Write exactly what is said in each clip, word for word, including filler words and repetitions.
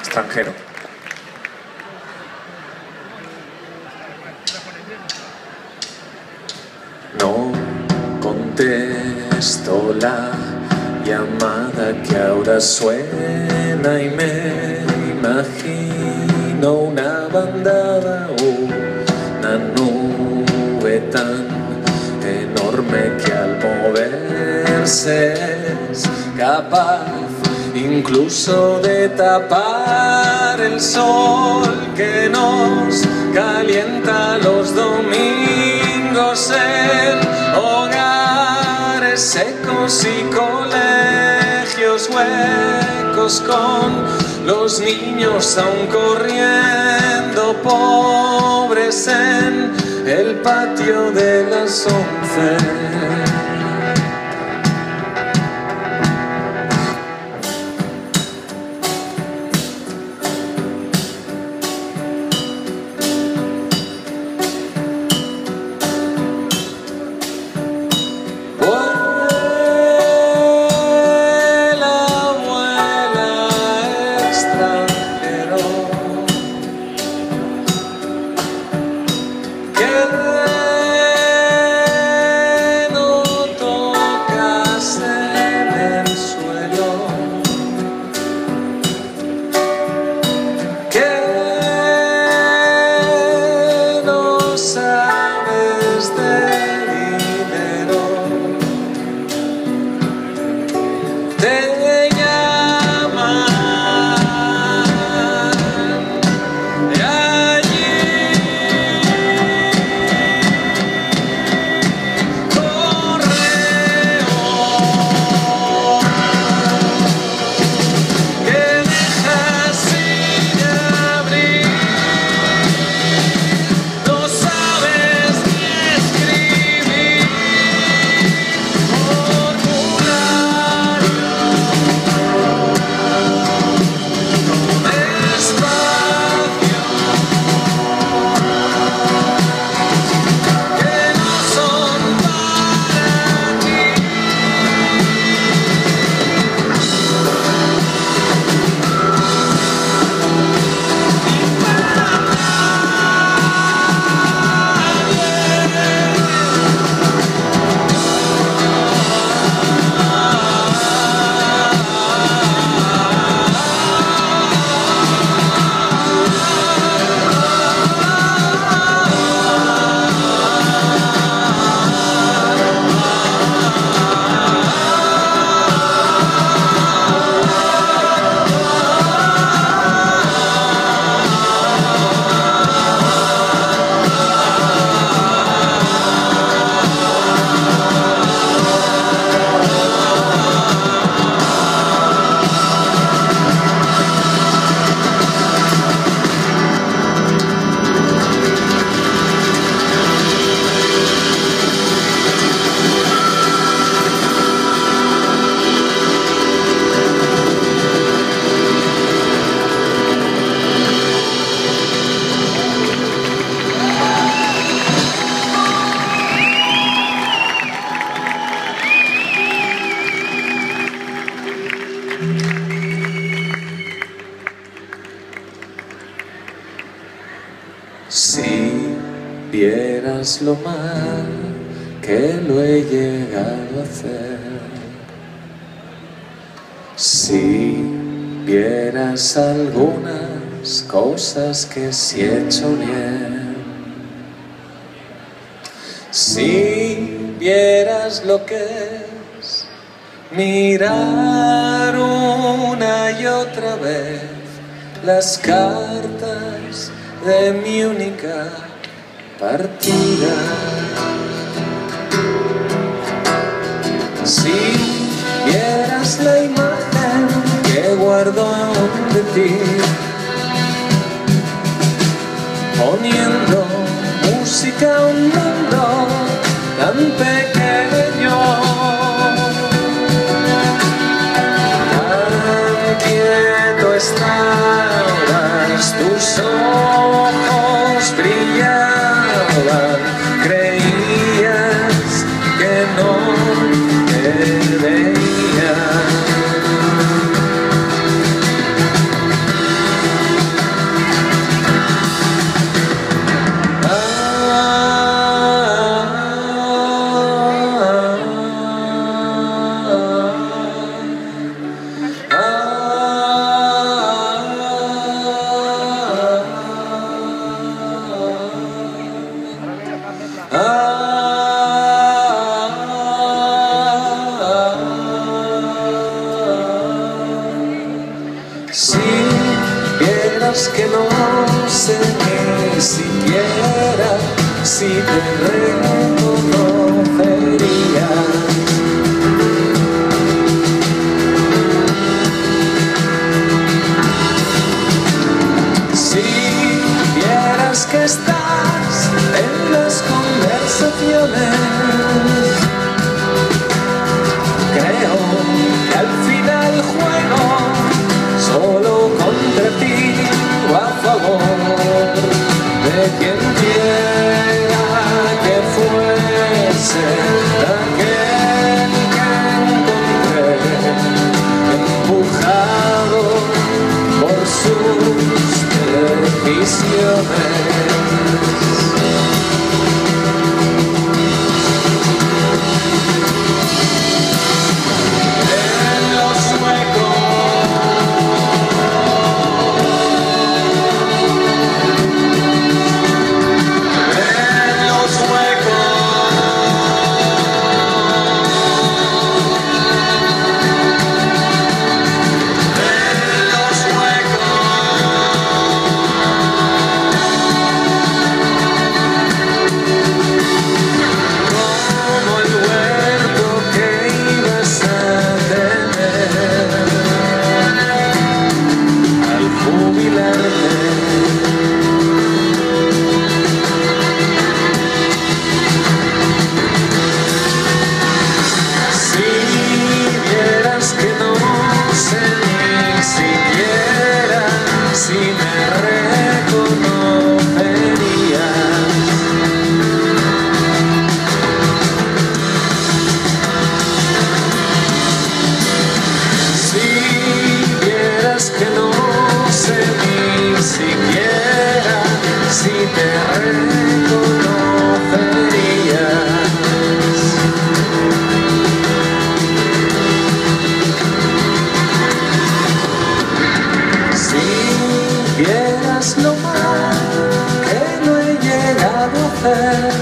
extranjero. No contesto la llamada que ahora suena y me imagino una bandada, una nube tan enorme que al moverse es capaz incluso de tapar el sol que nos calienta los domingos en hogares secos y colegios huecos con los niños aún corriendo pobres en el patio de las once. Si vieras lo mal que lo he llegado a hacer, si vieras algunas cosas que sí he hecho bien, si vieras lo que es mirar una y otra vez las cartas de mi única partida, si vieras la imagen que guardo aún de ti, poniendo música a un mundo tan pequeño, tan quieto estabas, tus ojos brillaban, creías que no te veía. Si vieras que no sé ni siquiera si te reconocería. Si vieras que estás en las conversaciones, creo que al final juego solo contra ti o a favor de quien quiera que fuese aquel que encontré empujado por sus televisiones. Que no sé ni siquiera si te reconocerías. Si vieras lo mal que no he llegado a hacer,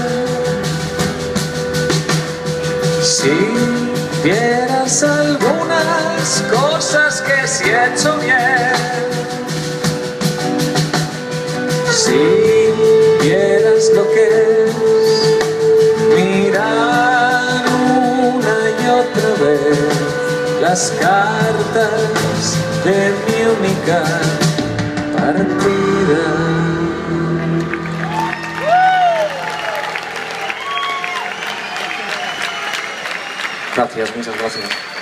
si vieras algunas cosas que sí he hecho bien, si vieras lo que es mirar una y otra vez las cartas de mi única partida. Gracias, muchas gracias.